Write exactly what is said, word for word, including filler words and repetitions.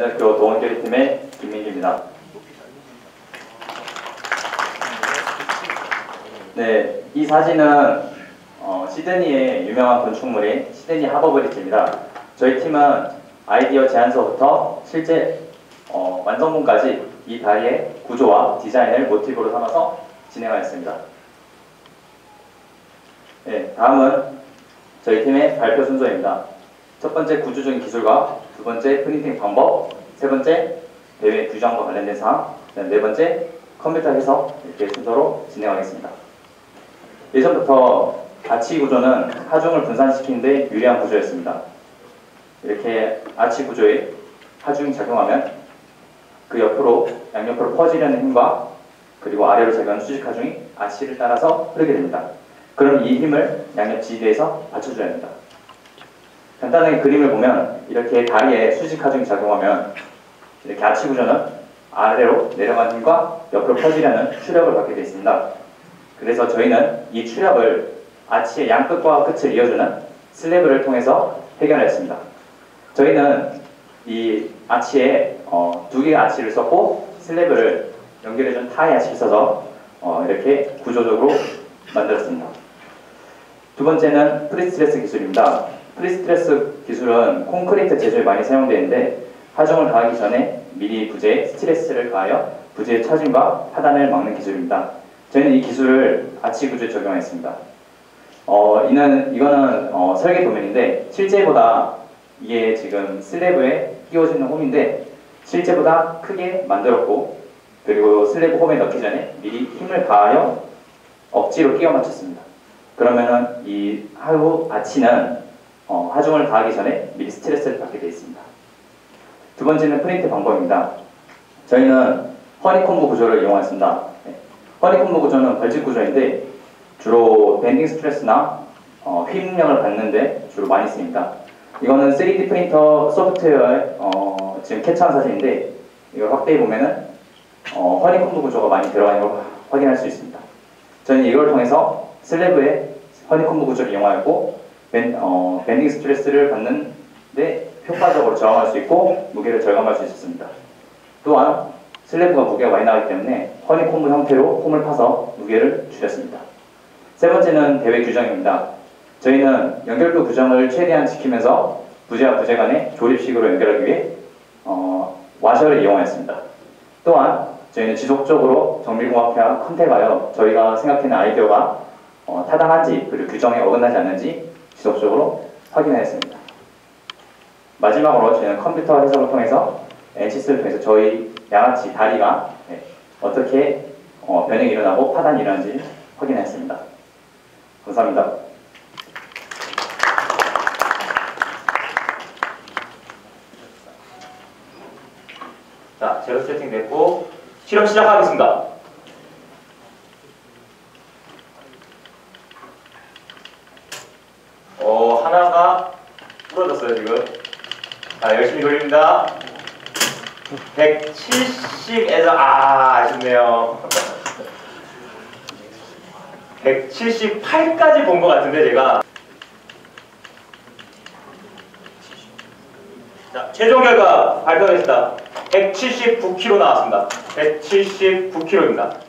대전학교 동원결의팀의 김민규입니다. 네, 이 사진은 어, 시드니의 유명한 건축물인 시드니 하버브리지입니다. 저희 팀은 아이디어 제안서부터 실제 어, 완성본까지 이 다리의 구조와 디자인을 모티브로 삼아서 진행하였습니다. 네, 다음은 저희 팀의 발표 순서입니다. 첫 번째 구조적인 기술과 두 번째 프린팅 방법, 세 번째 대회 규정과 관련된 사항, 네 번째 컴퓨터 해석 이렇게 순서로 진행하겠습니다. 예전부터 아치 구조는 하중을 분산시키는 데 유리한 구조였습니다. 이렇게 아치 구조에 하중이 작용하면 그 옆으로 양옆으로 퍼지려는 힘과 그리고 아래로 작용하는 수직 하중이 아치를 따라서 흐르게 됩니다. 그럼 이 힘을 양옆 지지대에서 받쳐줘야 합니다. 간단하게 그림을 보면 이렇게 다리에 수직 하중이 작용하면 이렇게 아치 구조는 아래로 내려가는 힘과 옆으로 퍼지려는 추력을 받게 되어 있습니다. 그래서 저희는 이 추력을 아치의 양끝과 끝을 이어주는 슬래브를 통해서 해결하였습니다. 저희는 이 아치에 어, 두 개의 아치를 썼고 슬래브를 연결해준 타의 아치를 써서 어, 이렇게 구조적으로 만들었습니다. 두 번째는 프리스트레스 기술입니다. 프리스트레스 기술은 콘크리트 제조에 많이 사용되는데 하중을 가하기 전에 미리 부재에 스트레스를 가하여 부재의 처짐과 파단을 막는 기술입니다. 저희는 이 기술을 아치 구조에 적용했습니다. 어, 이는, 이거는 어, 설계 도면인데 실제보다 이게 지금 슬래브에 끼워지는 홈인데 실제보다 크게 만들었고 그리고 슬래브 홈에 넣기 전에 미리 힘을 가하여 억지로 끼워 맞췄습니다. 그러면은 이 하부 아치는 어, 하중을 가하기 전에 미리 스트레스를 받게 되어 있습니다. 두 번째는 프린트 방법입니다. 저희는 허니콤보 구조를 이용했습니다. 네. 허니콤보 구조는 벌집 구조인데 주로 밴딩 스트레스나 어, 휘응력을 받는데 주로 많이 쓰입니다. 이거는 쓰리디 프린터 소프트웨어에 어, 지금 캡처한 사진인데 이걸 확대해 보면은 어, 허니콤보 구조가 많이 들어가 있는 걸 확인할 수 있습니다. 저는 이걸 통해서 슬래브에 허니콤보 구조를 이용하였고 밴, 어, 밴딩 스트레스를 받는데 효과적으로 저항할 수 있고 무게를 절감할 수 있었습니다. 또한 슬래브가 무게가 많이 나가기 때문에 허니콤보 형태로 홈을 파서 무게를 줄였습니다. 세 번째는 대회 규정입니다. 저희는 연결부 규정을 최대한 지키면서 부재와 부재 간의 조립식으로 연결하기 위해 어, 와셔를 이용하였습니다. 또한 저희는 지속적으로 정밀공학회와 컨택하여 저희가 생각하는 아이디어가 어, 타당한지 그리고 규정에 어긋나지 않는지 지속적으로 확인하였습니다. 마지막으로 저희는 컴퓨터 해석을 통해서 엔시스를 통해서 저희 양아치 다리가 네, 어떻게 어, 변형이 일어나고 파단이 일어나는지 확인하였습니다. 감사합니다. 자, 제로 세팅 됐고 실험 시작하겠습니다. 어, 하나가 부러졌어요 지금. 자, 열심히 돌립니다. 백칠십에서 아 아쉽네요. 백칠십팔까지 본 것 같은데 제가. 자, 최종 결과 발표하겠습니다. 백칠십구 킬로그램 나왔습니다. 백칠십구 킬로그램입니다.